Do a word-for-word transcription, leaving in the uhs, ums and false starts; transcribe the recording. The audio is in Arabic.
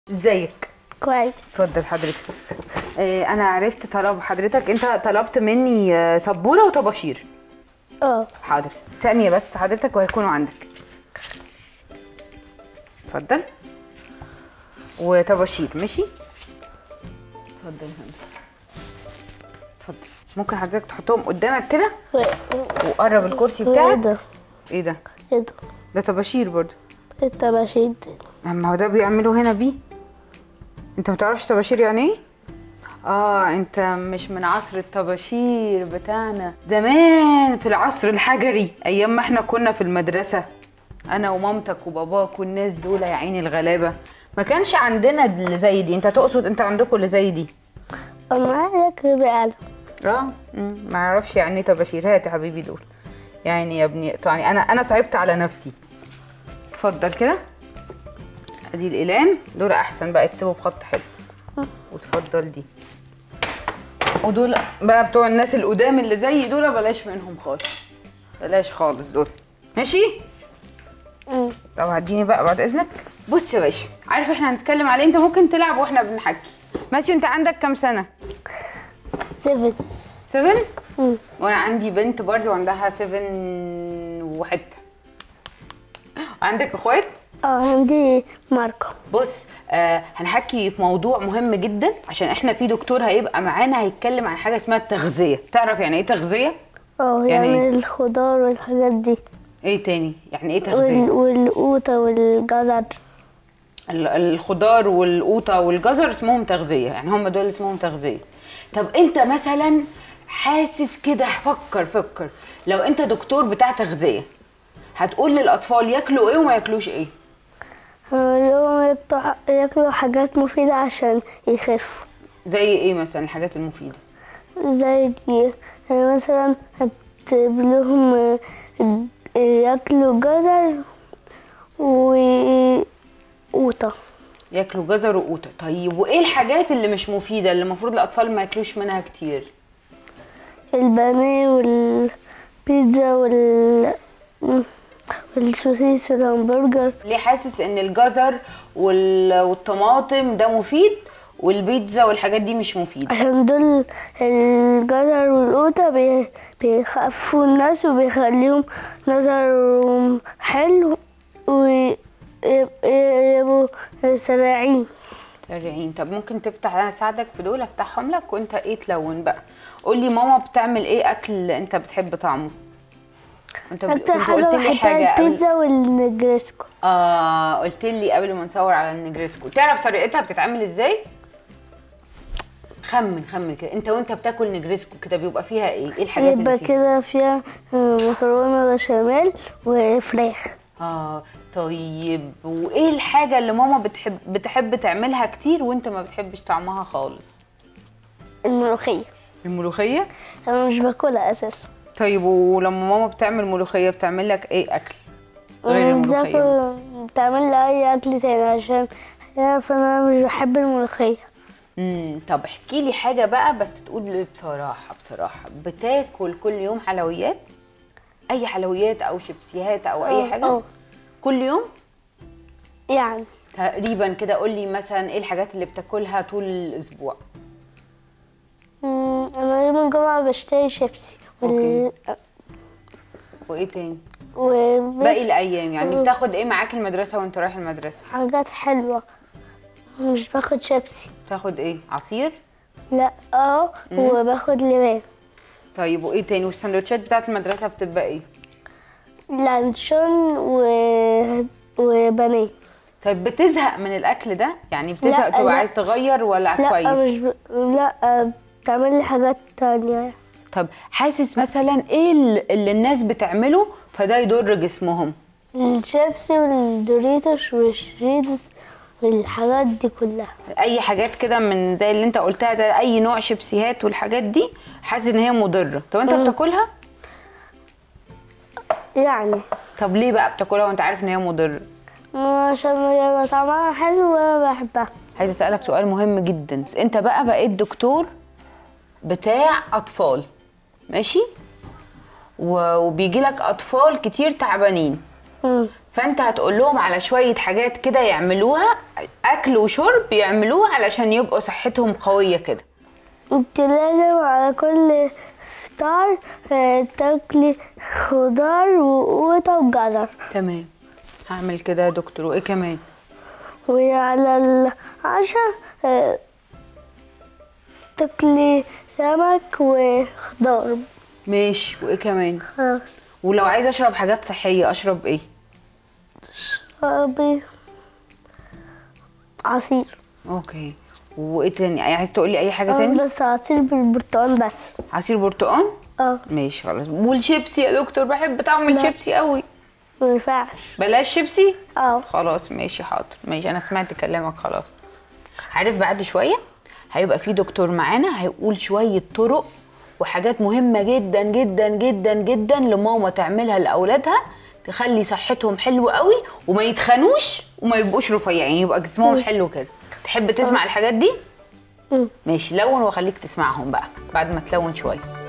ازيك؟ كويس. اتفضل حضرتك. آه انا عرفت طلب حضرتك، انت طلبت مني آه، سبوره وطباشير. اه حاضر، ثانيه بس حضرتك وهيكونوا عندك. اتفضل. وطباشير ماشي. اتفضل يا فندم. اتفضل. ممكن حضرتك تحطهم قدامك كده و... وقرب الكرسي ايه بتاعك. ده؟ ايه ده؟ ايه ده؟ ده طباشير برضو. الطباشير دي. اما هو ده بيعملوا هنا بيه. انت متعرفش طباشير يعني ايه؟ اه انت مش من عصر الطباشير بتاعنا زمان، في العصر الحجري ايام ما احنا كنا في المدرسه، انا ومامتك وباباك والناس دول يا عيني الغلابه، ما كانش عندنا اللي زي دي. انت تقصد انت عندكم اللي زي دي؟ معايا كريم قلم. اه مم، ما اعرفش يعني ايه طباشير. هات يا حبيبي دول. يعني يا ابني اقطعني، انا انا صعبت على نفسي. اتفضل كده. ادي الاقلام دول احسن بقى، اكتبوا بخط حلو. وتفضل دي. ودول بقى بتوع الناس القدام اللي زي دول بلاش منهم خالص، بلاش خالص دول. ماشي؟ امم طب هديني بقى بعد اذنك. بص يا باشا، عارف احنا هنتكلم عليه، انت ممكن تلعب واحنا بنحكي. ماشي؟ انت عندك كام سنه؟ سيفن. سبعة؟ امم وانا عندي بنت برضو عندها سبعة وحته. عندك اخوات؟ اه عندي ماركو. بص، آه هنحكي في موضوع مهم جدا، عشان احنا في دكتور هيبقى معانا هيتكلم عن حاجه اسمها التغذيه. تعرف يعني ايه تغذيه؟ اه يعني يعني إيه؟ الخضار والحاجات دي. ايه تاني؟ يعني ايه تغذيه؟ وال... والقوطة والجزر. ال- الخضار والقوطه والجزر اسمهم تغذيه، يعني هم دول اسمهم تغذيه. طب انت مثلا حاسس كده، فكر فكر لو انت دكتور بتاع تغذيه، هتقول للاطفال ياكلوا ايه وما ياكلوش ايه؟ لهم ياكلوا ياكلوا حاجات مفيدة عشان يخفوا. زي ايه مثلا الحاجات المفيده؟ زي دي. يعني مثلا هتجيب لهم آه، ياكلوا جزر وقوطة. ياكلوا جزر وقوطه. طيب وايه الحاجات اللي مش مفيده اللي المفروض الاطفال ما ياكلوش منها كتير؟ البانيه والبيتزا وال والسوسيس والهمبرجر. ليه حاسس ان الجزر وال- والطماطم ده مفيد والبيتزا والحاجات دي مش مفيده؟ عشان دول الجزر والقوطة بي- بيخفوا الناس وبيخليهم نظرهم حلو ويبقوا سريعين. سريعين. طب ممكن تفتح، انا اساعدك في دول، افتحهم لك وانت ايه تلون بقى. قول لي ماما بتعمل ايه اكل انت بتحب طعمه؟ انت ب... اكتر كنت حاجة قلت لي بحبها حاجه قبل. البيتزا والنجريسكو. اه قلت لي قبل ما نصور على النجريسكو. تعرف طريقتها بتتعمل ازاي؟ خمن خمن كده، انت وانت بتاكل نجريسكو كده بيبقى فيها ايه؟ ايه الحاجات يبقى اللي فيها؟ كده فيها مكرونة بشاميل وفراخ. اه طيب، وايه الحاجه اللي ماما بتحب بتحب تعملها كتير وانت ما بتحبش طعمها خالص؟ الملوخية. الملوخيه؟ انا مش باكلها اساسا. طيب ولما ماما بتعمل ملوخيه بتعمل لك ايه اكل غير الملوخيه؟ باكل بتعمل لي اي اكل تاني عشان عارف انا مش بحب الملوخية. امم طب احكي لي حاجه بقى، بس تقول لي بصراحه بصراحه، بتاكل كل يوم حلويات؟ اي حلويات او شيبسيهات او اي اه، حاجه؟ اه. كل يوم يعني تقريبا كده. قول لي مثلا ايه الحاجات اللي بتاكلها طول الاسبوع؟ مم، انا يوم الجمعة بشتري شيبسي وال... وايه تاني؟ وبس. باقي الايام يعني بتاخد ايه معاك المدرسه وانت رايح المدرسه؟ حاجات حلوة. مش باخد شيبسي. تاخد ايه؟ عصير؟ لا، اه. وباخد لبان. طيب وايه تاني؟ والسندوتشات بتاعت المدرسه بتبقى ايه؟ لانشون و... وبانيه. طيب بتزهق من الاكل ده؟ يعني بتزهق لا، تبقى لا. عايز تغير ولا لا كويس؟ مش ب... لا، بتعمل لي حاجات تانية. طب حاسس مثلا ايه ال- اللي الناس بتعمله فده يضر جسمهم؟ الشيبسي والدوريتوس والشريدس والحاجات دي كلها. اي حاجات كده من زي اللي انت قلتها ده، اي نوع شيبسيهات والحاجات دي حاسس ان هي مضره. طب انت بتاكلها؟ يعني طب ليه بقى بتاكلها وانت عارف ان هي مضره؟ عشان يبقى طعمها حلو وانا بحبها. عايز اسالك سؤال مهم جدا. انت بقى بقيت دكتور بتاع اطفال، ماشي؟ وبيجي لك اطفال كتير تعبانين. مم. فانت هتقول لهم على شويه حاجات كده يعملوها، اكل وشرب يعملوها علشان يبقوا صحتهم قويه كده. انت لازم على كل فطار آه، تاكلي خضار وقوطة وجزر. تمام، هعمل كده يا دكتور. وايه كمان؟ وعلى العشاء آه، تاكلي سمك وخضار. ماشي، وايه كمان؟ خلاص. ولو عايزه اشرب حاجات صحيه اشرب ايه؟ شربي عصير. اوكي. وايه تاني؟ عايز تقولي اي حاجه اه تاني؟ بس عصير بالبرتقال بس. عصير برتقال؟ اه ماشي خلاص. والشيبسي يا دكتور؟ بحب طعم الشيبسي قوي. مينفعش. بلاش شيبسي؟ اه خلاص ماشي حاضر. ماشي، انا سمعت كلامك خلاص. عارف بعد شويه هيبقى في دكتور معانا هيقول شويه طرق وحاجات مهمه جدا جدا جدا جدا لماما تعملها لاولادها تخلي صحتهم حلوه قوي وما يتخنوش وما يبقوش رفيعين، يبقى جسمهم حلو كده. تحب تسمع الحاجات دي؟ مم. ماشي، لون واخليك تسمعهم بقى بعد ما تلون شويه.